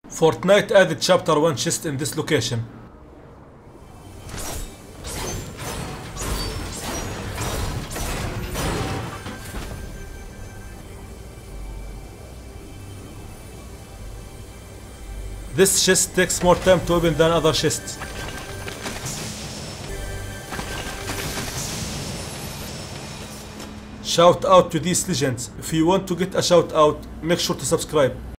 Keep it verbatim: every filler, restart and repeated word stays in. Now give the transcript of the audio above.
Fortnite added chapter one chest in this location. This chest takes more time to open than other chests. Shout out to these legends. If you want to get a shout out, make sure to subscribe.